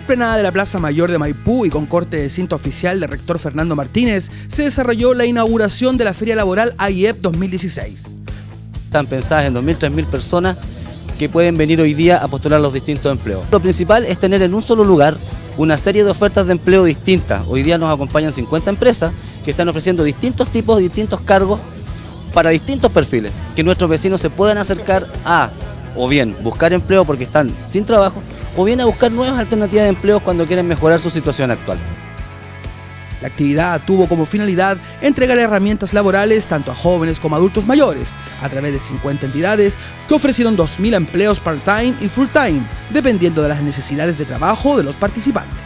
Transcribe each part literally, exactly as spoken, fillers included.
explanada de la Plaza Mayor de Maipú y con corte de cinta oficial del rector Fernando Martínez, se desarrolló la inauguración de la Feria Laboral A I E P dos mil dieciséis. Están pensadas en dos mil, tres mil personas que pueden venir hoy día a postular los distintos empleos. Lo principal es tener en un solo lugar una serie de ofertas de empleo distintas. Hoy día nos acompañan cincuenta empresas que están ofreciendo distintos tipos, distintos cargos para distintos perfiles, que nuestros vecinos se puedan acercar a, o bien buscar empleo porque están sin trabajo, o bien a buscar nuevas alternativas de empleo cuando quieren mejorar su situación actual. La actividad tuvo como finalidad entregar herramientas laborales tanto a jóvenes como a adultos mayores, a través de cincuenta entidades que ofrecieron dos mil empleos part-time y full-time, dependiendo de las necesidades de trabajo de los participantes.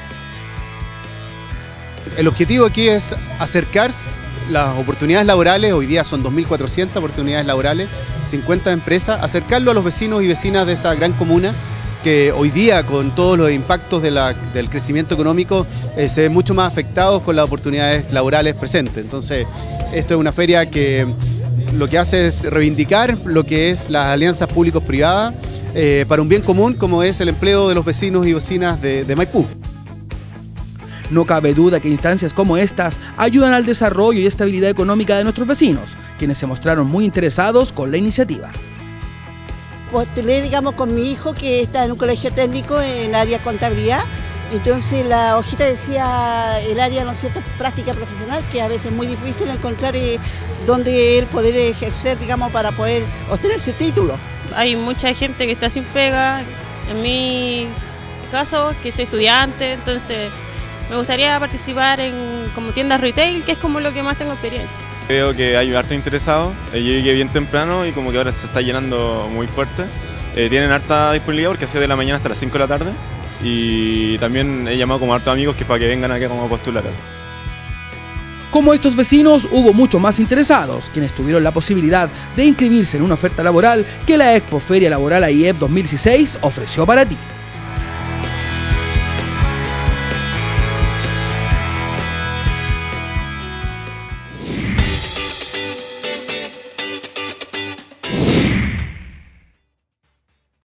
El objetivo aquí es acercar las oportunidades laborales, hoy día son dos mil cuatrocientas oportunidades laborales, cincuenta empresas, acercarlo a los vecinos y vecinas de esta gran comuna, que hoy día con todos los impactos de la, del crecimiento económico eh, se ven mucho más afectados con las oportunidades laborales presentes. Entonces, esto es una feria que lo que hace es reivindicar lo que es las alianzas públicos-privadas eh, para un bien común como es el empleo de los vecinos y vecinas de, de Maipú. No cabe duda que instancias como estas ayudan al desarrollo y estabilidad económica de nuestros vecinos, quienes se mostraron muy interesados con la iniciativa. Postulé, digamos, con mi hijo que está en un colegio técnico en área contabilidad. Entonces la hojita decía el área, ¿no es cierto?, práctica profesional, que a veces es muy difícil encontrar eh, donde él poder ejercer, digamos, para poder obtener su título. Hay mucha gente que está sin pega, en mi caso, que soy estudiante, entonces me gustaría participar en como tiendas retail, que es como lo que más tengo experiencia. Veo que hay harto interesado, eh, yo llegué bien temprano y como que ahora se está llenando muy fuerte. Eh, tienen harta disponibilidad porque ha sido de la mañana hasta las cinco de la tarde y también he llamado como a hartos amigos que para que vengan acá como a postular. Como estos vecinos, hubo muchos más interesados, quienes tuvieron la posibilidad de inscribirse en una oferta laboral que la Expo Feria Laboral A I E P dos mil dieciséis ofreció para ti.